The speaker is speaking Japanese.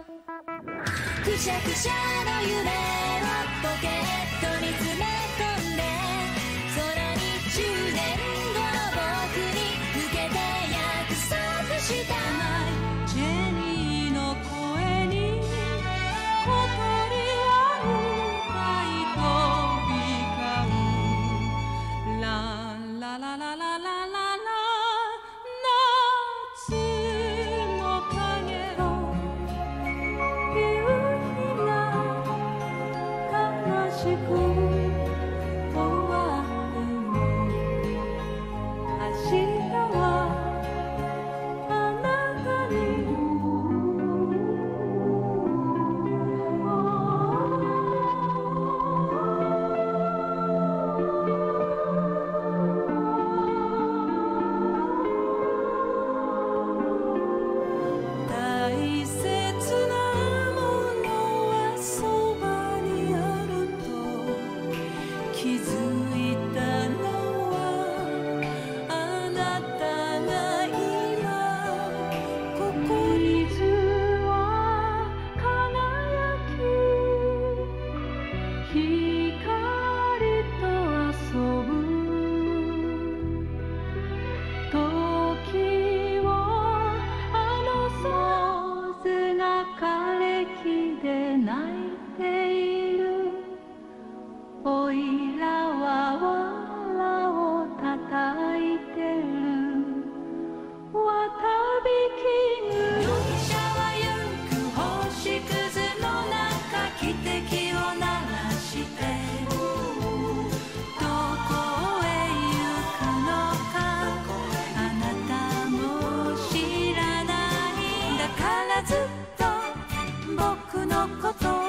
くしゃくしゃの夢をポケットに詰め込んで、空に10年後の僕に向けて約束した。ジェニーの声に小鳥は歌い飛び交う。ランラララララララ、夏の影を夕日が悲しく終わっても、明日はあなたに大切なものはそばにあると気づいたのは、あなたが今ここに水は輝き、光と遊ぶ時を、あのソーゼが枯れ木で泣いている。おいらは藁を叩いてる。渡びきぬ容疑者は行く星屑の中、汽笛を鳴らして、どこへ行くのかあなたも知らない。だからずっと僕のこと